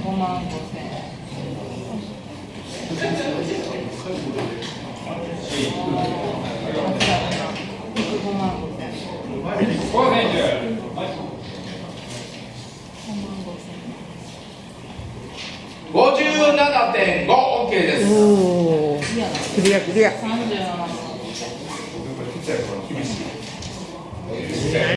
万5千円。5万5千円。 57.5 OK です。 おお。クリアクリア。 37万。